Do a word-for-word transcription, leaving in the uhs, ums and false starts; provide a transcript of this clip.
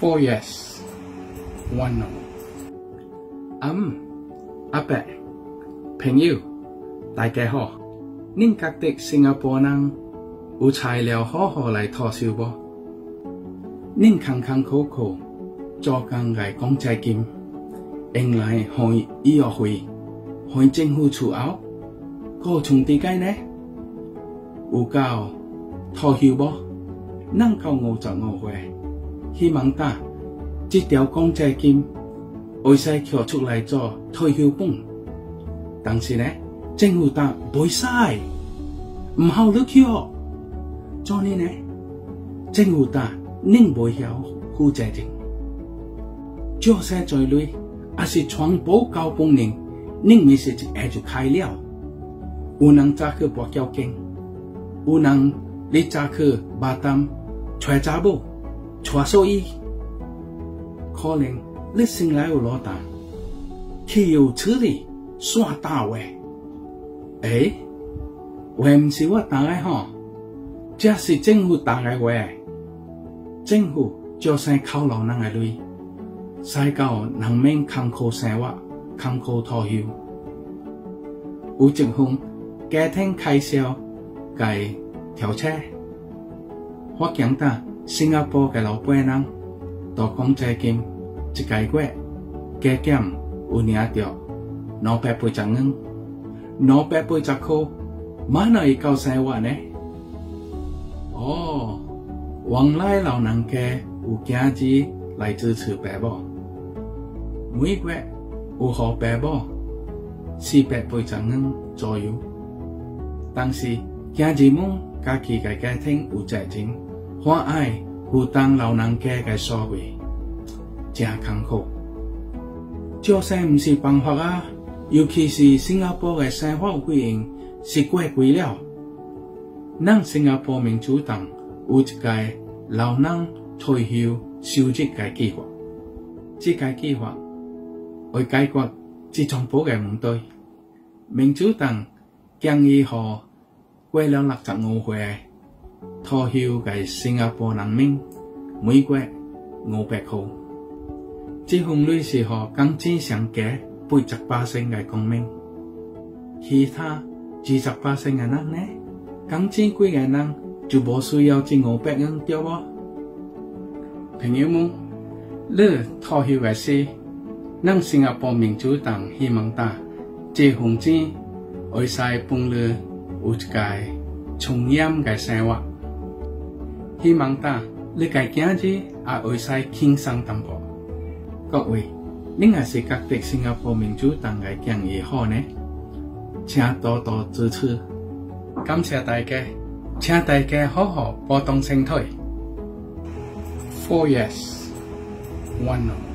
four yes, one no. 嗯，阿伯，朋友，大家好。恁覺得新加坡人有材料好好來脫手無？恁空空口口做工來講債金，用來向醫藥費、向政府出口，個從地界呢？有夠脫手無？咱到五十五歲，希望打這條講債金會使攞出來做退休本，但是呢，政府打袂使，唔好你攞。做呢呢，政府打恁袂曉負責任，借些罪類，也是傳播交本人，恁咪是一下就開了。有人早去博交警，有人你早去巴淡找查某，找獸醫，可能你先來有落單，豈有此理，耍大話。誒，話唔是我打的吼。這是政府打的話，政府就生靠老人的錢，使到人民艱苦生活、艱苦退休。有一份家庭開銷該調車，我見到新加坡嘅老闆人都講債金一個月加減有領到兩百八十元，兩百八十塊，哪能會夠生活呢？哦，原來老人家有經濟來支持爸母，每月有給爸母四百八十元左右。但是經濟們家己嘅家庭有責任，還愛負擔老人家嘅所費，真艱苦。這些唔是辦法啊！尤其是新加坡嘅生活費用是過貴了。咱新加坡民主黨有一個老人退休收入嘅計劃，這個計劃為解決這種保嘅問題，民主黨建議予過了六十五歲退休嘅新加坡人民每月五百塊，這份類是予工資上加八十八%嘅公民，其他二十八%嘅人呢？工資貴嘅人就無需要這五百元對無？朋友們，你退休嘅時，咱新加坡民主黨希望打這份錢會使幫你有一個充實嘅生活，希望打你嘅經濟也會使輕鬆淡薄。各位，恁也是覺得新加坡民主黨嘅建議好呢？請多多支持。感謝大家，請大家好好保重身體。Four yes, one no.